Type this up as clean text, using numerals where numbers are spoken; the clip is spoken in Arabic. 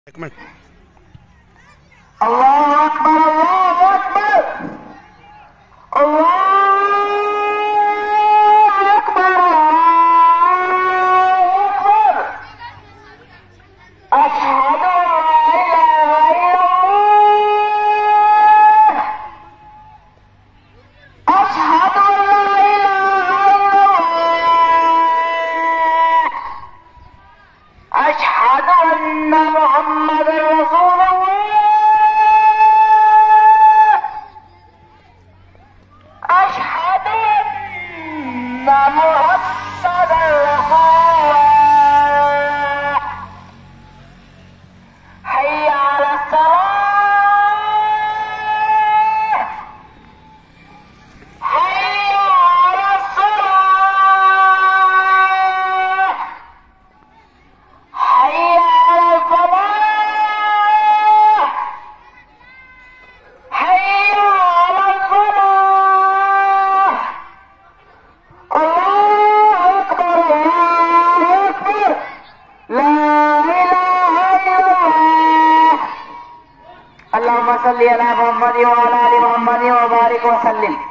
أكمل. الله أكبر الله أكبر الله أكبر الله أكبر. أشهد أن لا إله إلا الله. أشهد أن لا إله إلا الله. أشهد أن محمدا رسول الله. أشهد أن محمدا رسول الله. حي على الصلاة. حي على الصلاة. حي على الفلاح. حي على الفلاح. الله أكبر الله أكبر. لا إله إلا الله. اللهم صل على محمد وعلى آل محمد وبارك وسلم.